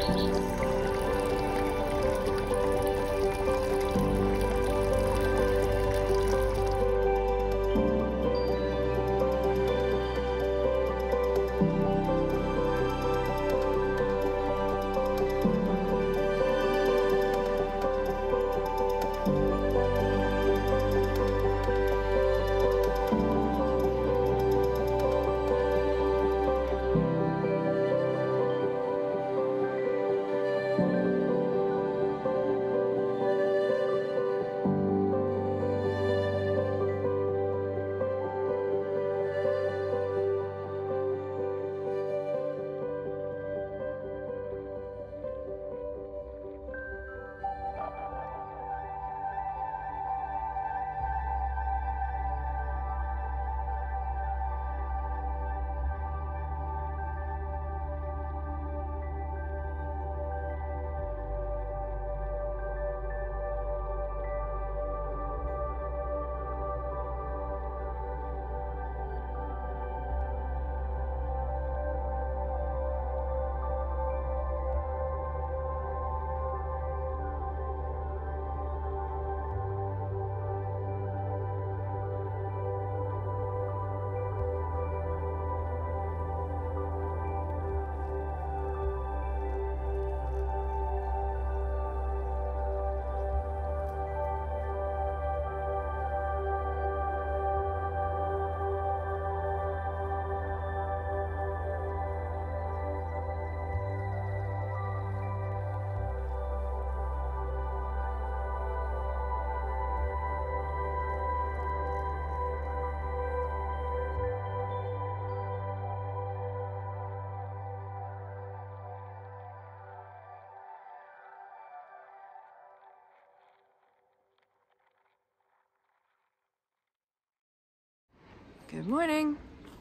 Good morning.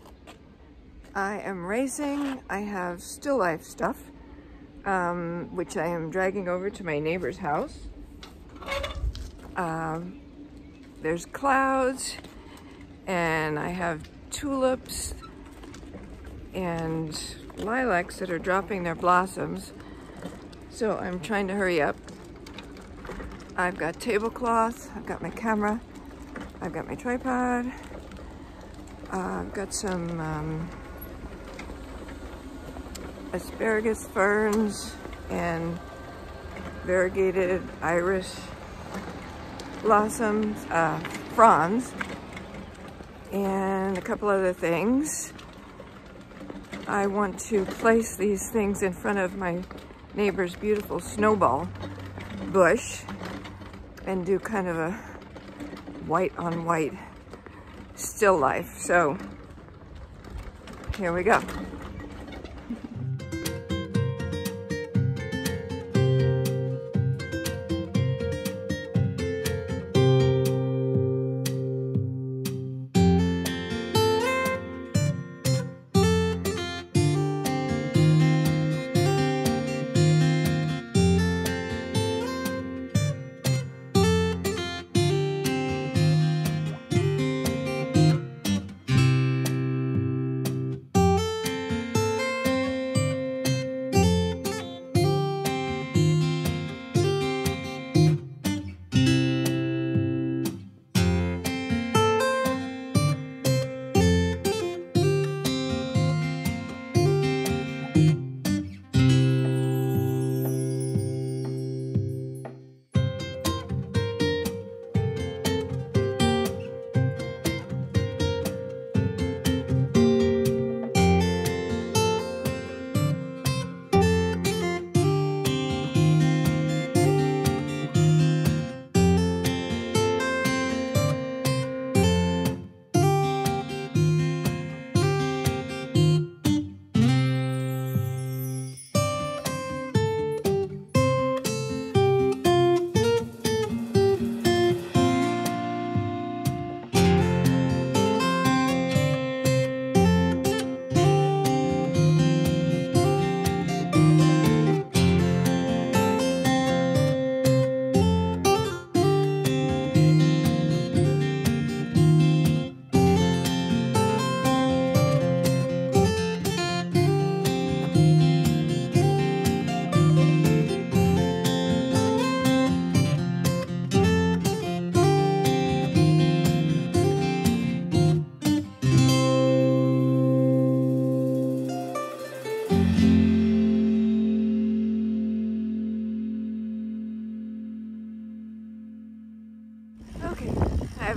I am racing. I have still life stuff, which I am dragging over to my neighbor's house. There's clouds, and I have tulips and lilacs that are dropping their blossoms. So I'm trying to hurry up. I've got tablecloth, I've got my camera, I've got my tripod. I've got some asparagus ferns and variegated iris blossoms, fronds, and a couple other things. I want to place these things in front of my neighbor's beautiful snowball bush and do kind of a white on white still life. So here we go.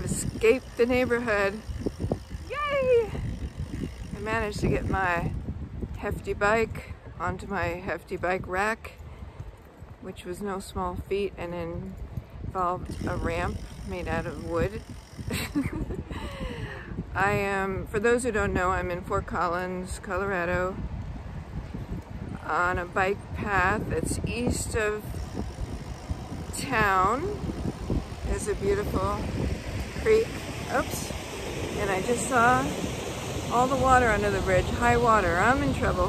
I've escaped the neighborhood. Yay! I managed to get my hefty bike onto my hefty bike rack, which was no small feat and involved a ramp made out of wood. I am, for those who don't know, I'm in Fort Collins, Colorado, on a bike path that's east of town. There's a beautiful creek. Oops. And I just saw all the water under the bridge. High water. I'm in trouble.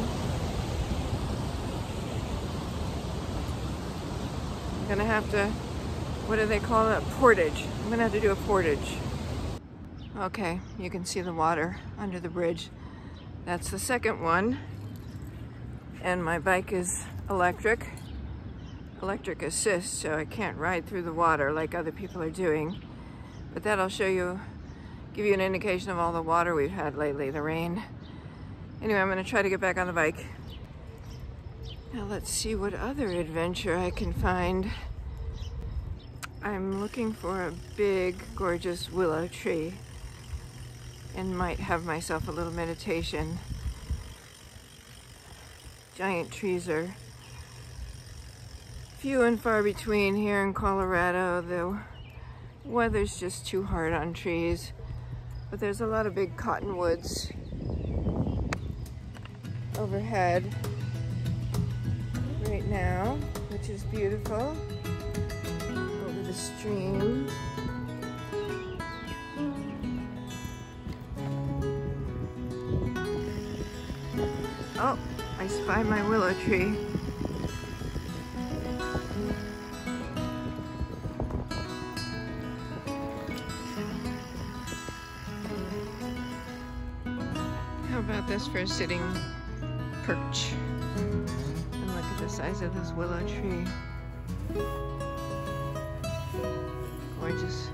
I'm gonna have to, what do they call it? Portage. I'm gonna have to do a portage. Okay, you can see the water under the bridge. That's the second one. And my bike is electric assist, so I can't ride through the water like other people are doing. But that'll show you, give you an indication of all the water we've had lately, the rain. Anyway, I'm gonna try to get back on the bike. Now let's see what other adventure I can find. I'm looking for a big, gorgeous willow tree and might have myself a little meditation. Giant trees are few and far between here in Colorado. The weather's just too hard on trees, but there's a lot of big cottonwoods overhead right now, which is beautiful, over the stream. Oh, I spy my willow tree. How about this for a sitting perch? And look at the size of this willow tree. Gorgeous.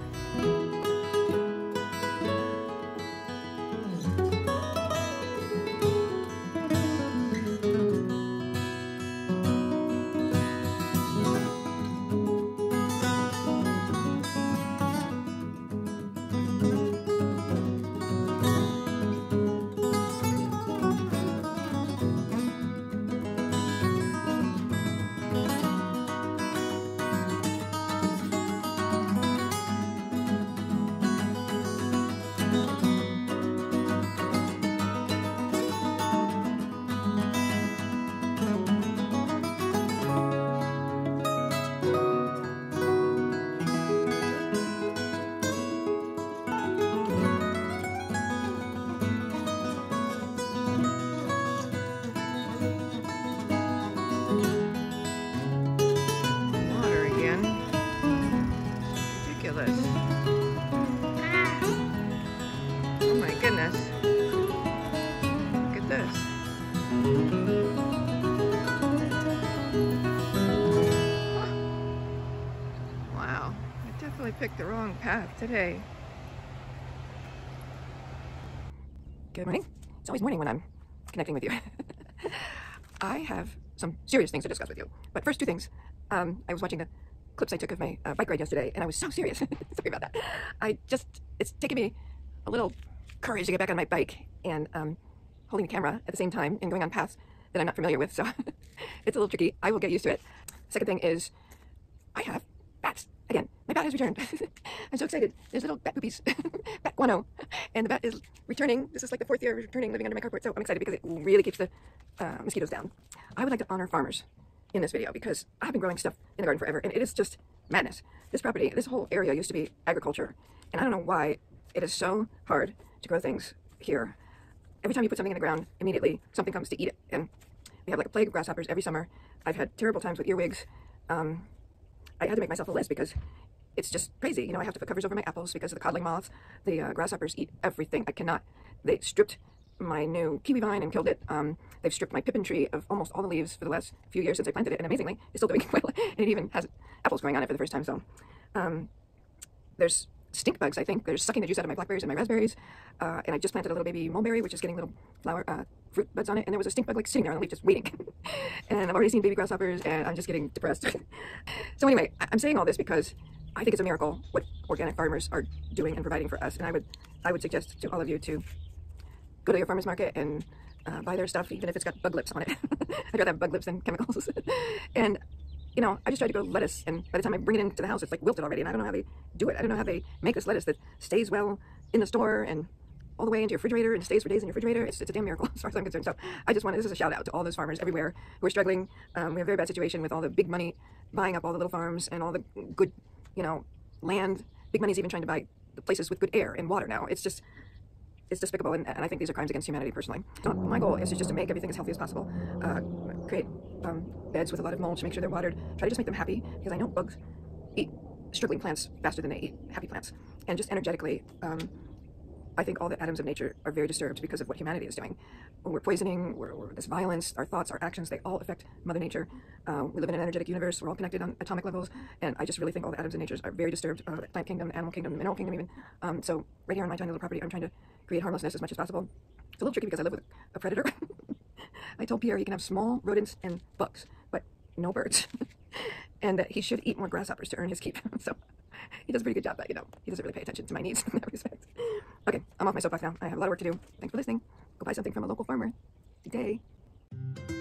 Oh my goodness. Look at this. Wow, I definitely picked the wrong path today. Good morning. It's always morning when I'm connecting with you. I have some serious things to discuss with you. But first, two things. I was watching the clips I took of my bike ride yesterday, and I was so serious. Sorry about that. It's taken me a little courage to get back on my bike and holding the camera at the same time and going on paths that I'm not familiar with, so it's a little tricky. I will get used to it. Second thing is, I have bats. Again, my bat has returned. I'm so excited. There's little bat poopies, bat guano, and the bat is returning. This is like the fourth year of returning, living under my carport, so I'm excited because it really keeps the mosquitoes down. I would like to honor farmers in this video because I've been growing stuff in the garden forever, and it is just madness. This property, this whole area used to be agriculture, and I don't know why it is so hard to grow things here. Every time you put something in the ground, immediately something comes to eat it, and we have like a plague of grasshoppers every summer. I've had terrible times with earwigs. I had to make myself a list because it's just crazy. You know, I have to put covers over my apples because of the codling moths. The grasshoppers eat everything. I cannot. They stripped my new kiwi vine and killed it. They've stripped my pippin tree of almost all the leaves for the last few years since I planted it, and amazingly, it's still doing well. And it even has apples growing on it for the first time. So there's stink bugs, I think. They're sucking the juice out of my blackberries and my raspberries. And I just planted a little baby mulberry, which is getting little flower fruit buds on it. And there was a stink bug like sitting there on the leaf just waiting. And I've already seen baby grasshoppers, and I'm just getting depressed. So anyway, I'm saying all this because I think it's a miracle what organic farmers are doing and providing for us. And I would suggest to all of you to go to your farmer's market and buy their stuff, even if it's got bug lips on it. I'd rather have bug lips than chemicals. And you know, I just tried to grow lettuce, and by the time I bring it into the house, it's like wilted already, and I don't know how they do it. I don't know how they make this lettuce that stays well in the store and all the way into your refrigerator and stays for days in your refrigerator. It's a damn miracle as far as I'm concerned. So I just wanted, this is a shout out to all those farmers everywhere who are struggling. We have a very bad situation with all the big money buying up all the little farms and all the good, you know, land. Big money's even trying to buy the places with good air and water now. It's just, it's despicable, and I think these are crimes against humanity personally. So my goal is just to make everything as healthy as possible. Create beds with a lot of mulch, make sure they're watered, try to just make them happy, because I know bugs eat struggling plants faster than they eat happy plants. And just energetically, I think all the atoms of nature are very disturbed because of what humanity is doing. We're poisoning, we're this violence, our thoughts, our actions, they all affect Mother Nature. We live in an energetic universe, we're all connected on atomic levels, and I just really think all the atoms of nature are very disturbed, plant kingdom, animal kingdom, mineral kingdom even. So right here on my tiny little property, I'm trying to create harmlessness as much as possible. It's a little tricky because I live with a predator. I told Pierre he can have small rodents and bugs, but no birds. And that he should eat more grasshoppers to earn his keep. So he does a pretty good job, but you know, he doesn't really pay attention to my needs in that respect. Okay, I'm off my soapbox now. I have a lot of work to do. Thanks for listening. Go buy something from a local farmer today.